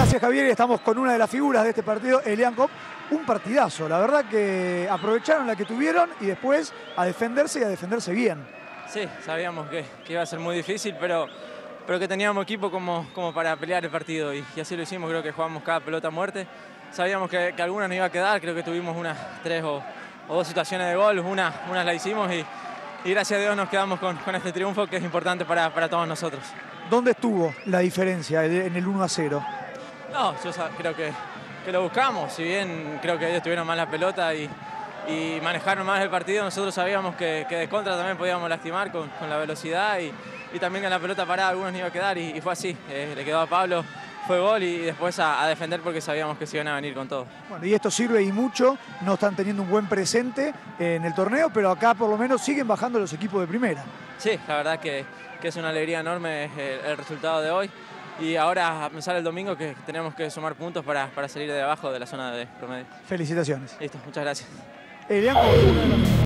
Gracias, Javier, y estamos con una de las figuras de este partido, Elian Kopp. Un partidazo, la verdad que aprovecharon la que tuvieron y después a defenderse y a defenderse bien. Sí, sabíamos que iba a ser muy difícil, pero que teníamos equipo como para pelear el partido y así lo hicimos. Creo que jugamos cada pelota a muerte. Sabíamos que alguna nos iba a quedar, creo que tuvimos unas 3 o 2 situaciones de gol, unas la hicimos y gracias a Dios nos quedamos con este triunfo que es importante para todos nosotros. ¿Dónde estuvo la diferencia en el 1-0? No, yo creo que lo buscamos, si bien creo que ellos tuvieron más la pelota y manejaron más el partido, nosotros sabíamos que de contra también podíamos lastimar con la velocidad y también con la pelota parada algunos nos iba a quedar y fue así, le quedó a Pablo, fue gol y después a defender porque sabíamos que se iban a venir con todo. Bueno, y esto sirve y mucho, no están teniendo un buen presente en el torneo, pero acá por lo menos siguen bajando los equipos de primera. Sí, la verdad que es una alegría enorme el resultado de hoy. Y ahora a pensar el domingo que tenemos que sumar puntos para salir de abajo de la zona de promedio. Felicitaciones. Listo, muchas gracias. Elian Kopp,